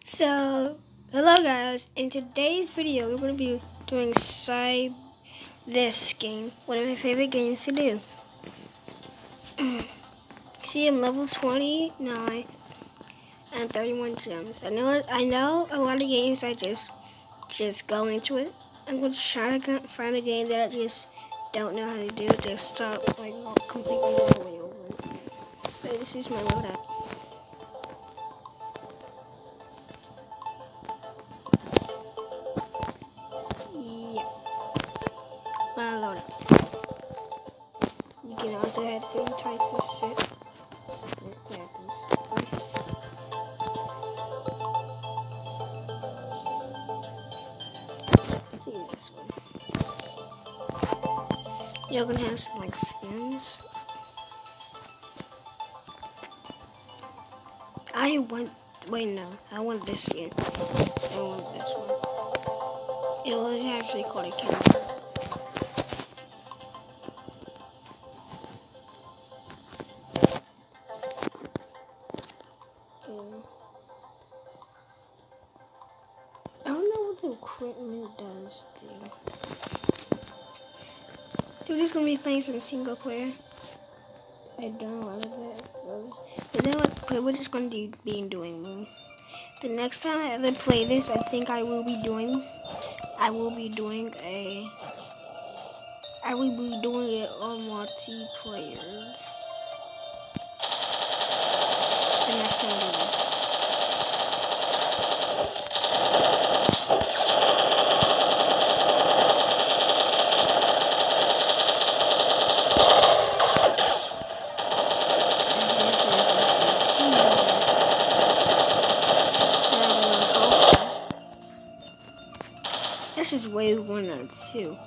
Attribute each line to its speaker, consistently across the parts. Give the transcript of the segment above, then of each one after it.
Speaker 1: So, hello guys. In today's video, we're going to be doing this game, one of my favorite games to do. See, I'm level 29 and 31 gems. I know a lot of games I just go into it. I'm going to try to find a game that I just don't know how to do. Just start like completely all the way over. So this is my loadout. Yeah, my loadout. You can also have 3 types of set. Let's add this one. Choose this one. You're gonna have some like skins. I want this skin. I want this one. It was actually called a camera. I don't know what the equipment does do. So we're just gonna be playing some single player. I don't know what that. You know what? We're just gonna be doing. The next time I ever play this, I think I will be doing it on multiplayer. The next time I do this. This is wave 1 or 2.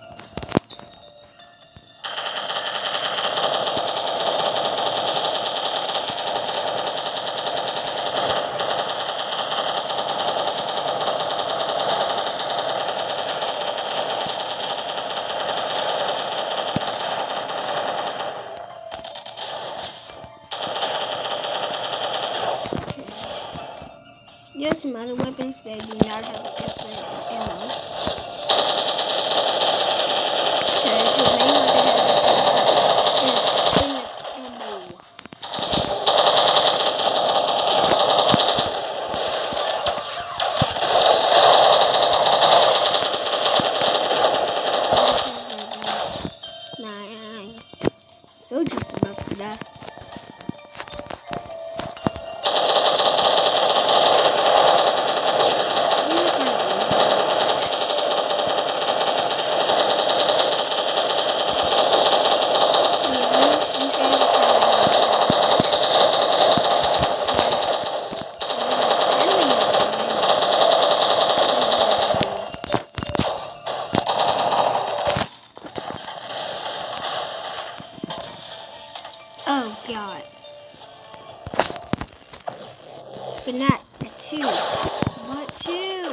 Speaker 1: There are some other weapons that do not have a different ammo. So just about to die. Oh God. But not a 2. What 2?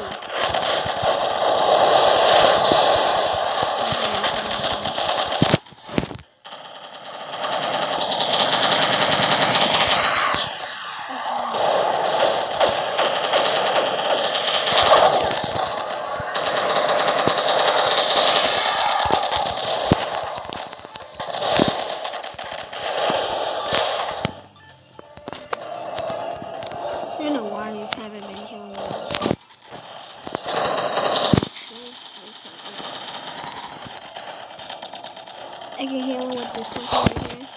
Speaker 1: I don't know why you haven't been killing me. I can heal him with this one right here.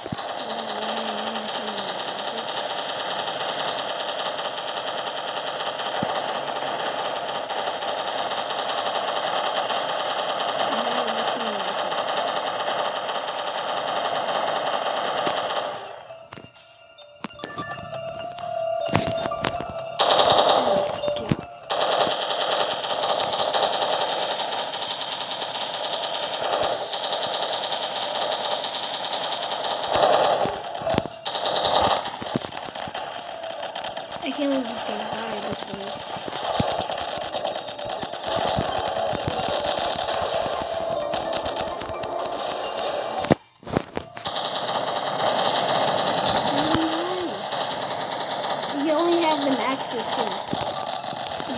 Speaker 1: I can't believe these guys died this way. You only have the maxes here.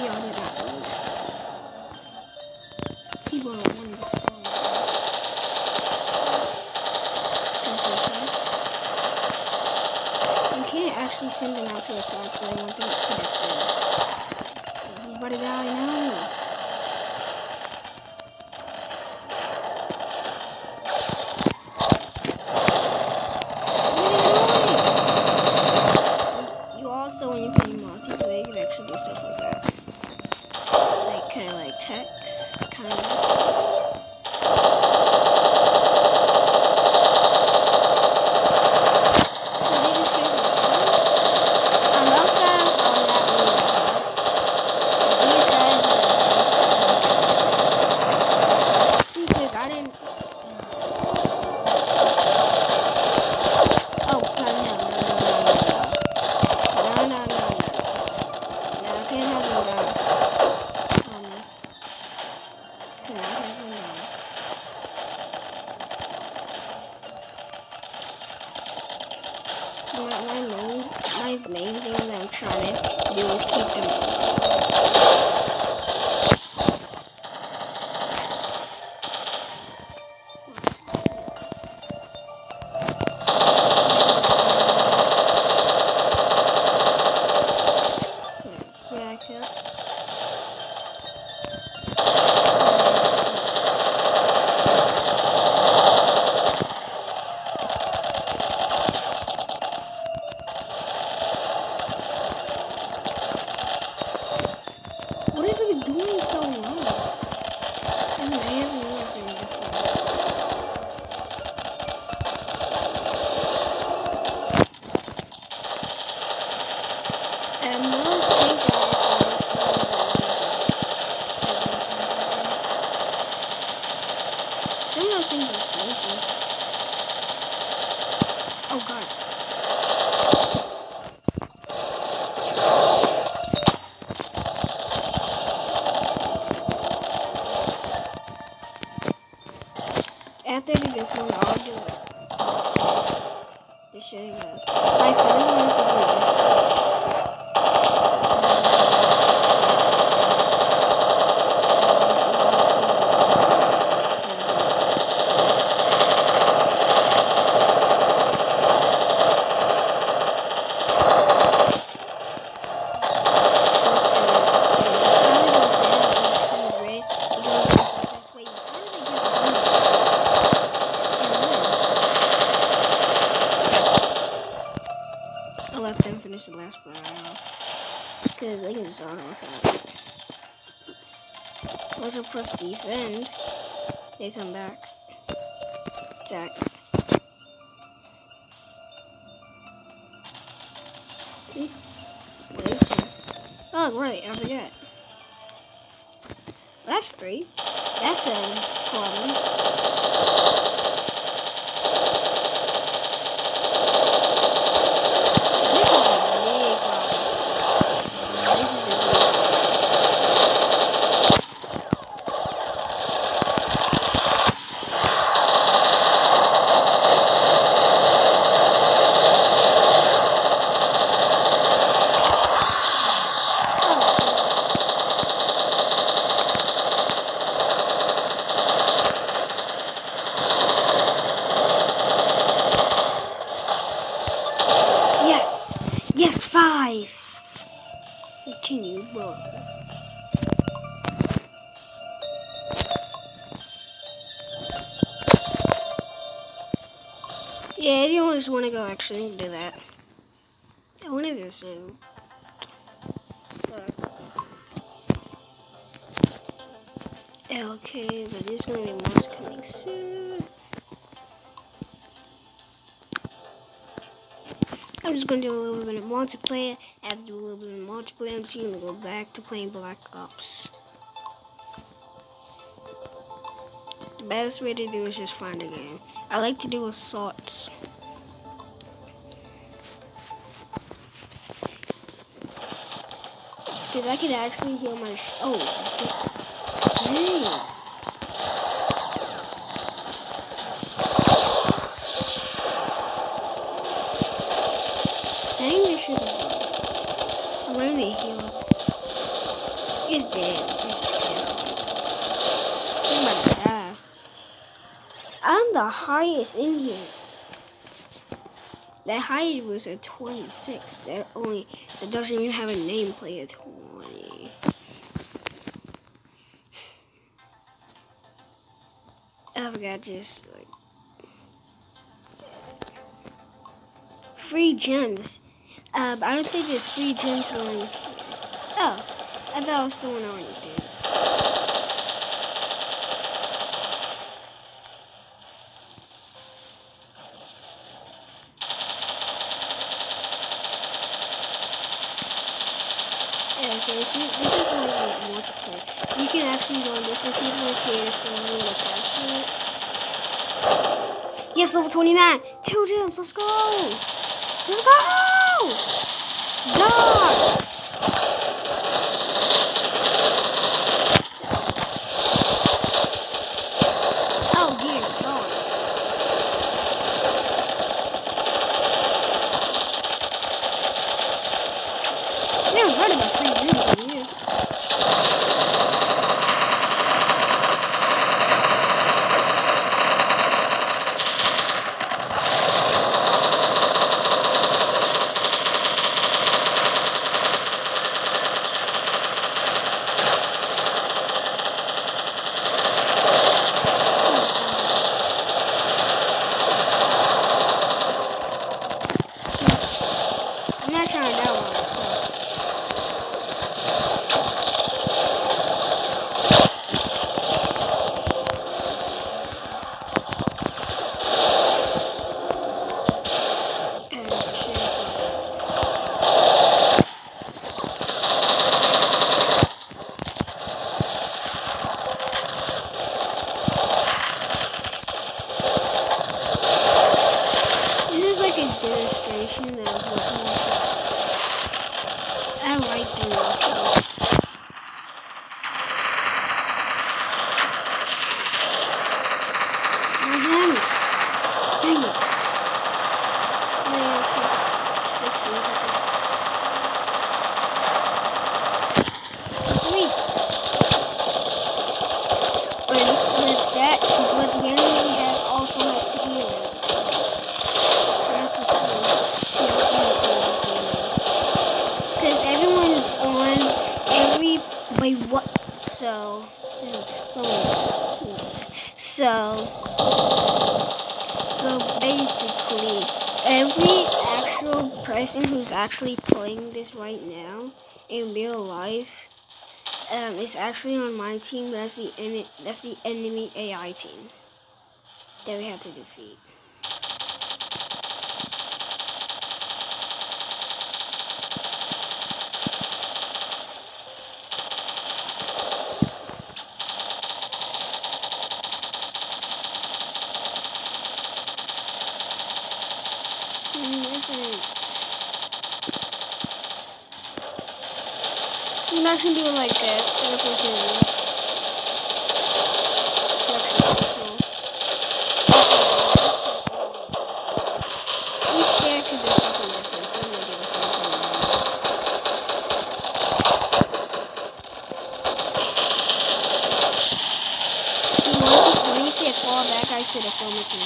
Speaker 1: can't actually send him out to attack, but I want them to defend. He's about to die now. You also, when you're playing multiplayer, you can actually do stuff like that. Like, kind of like text, kind of. My main thing that I'm trying to do is keep them. Back up. What are they doing so long? I haven't realized they're this long. And most tank guys some of those things are sneaky. Oh god. After I do this one, I'll do it. To show you guys. My friend wants to do this. Let them finish the last part off because they can just run on outside. Once I press defend, they come back. Attack. See? Wait. Oh, right, I forgot. That's 3. That's a problem. Yes, 5. Continue, bro. Yeah, if you just want to go, actually, you can do that. I want to do this soon. Okay, but there's going to be more coming soon. I'm just going to do a little bit of multiplayer. After do a little bit of multiplayer, I'm just going to go back to playing Black Ops. The best way to do is just find a game. I like to do assaults. Because I can actually heal my... Dang. Dang, this shit is... I learned to heal. He's dead. He's dead. He's about to die. I'm the highest in here. That height was a 26. That doesn't even have a nameplate of 20. I forgot just like free gems. I don't think there's free gems on. Oh, I thought I was the one I already did. Okay, this is like multiplayer. You can actually go on different people and create a server with a password. Yes, level 29. 2 gems. Let's go. Let's go. God. Oh dear God. I never heard about free gems in here. I'm not trying to die one. This is like a demonstration of what I like doing this stuff. My gems! Dang it! Sweet! But the enemy has also like healers. So that's the thing. Because everyone's on every by what? So basically, every actual person who's actually playing this right now in real life, is actually on my team. That's the enemy AI team that we have to defeat. I'm actually doing like that. I'm scared to do something different, so I'm gonna give us something. See, when you say fall back, I said affirmative.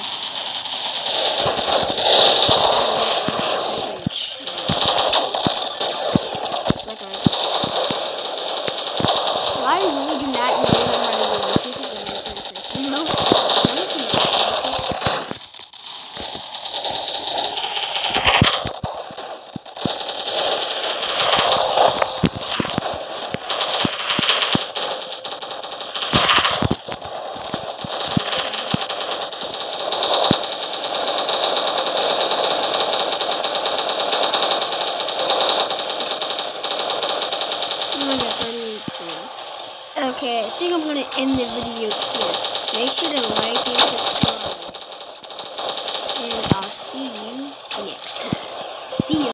Speaker 1: I really do not know how to do it because I'm not that person. No. Okay, I think I'm going to end the video here. Make sure to like and subscribe. And I'll see you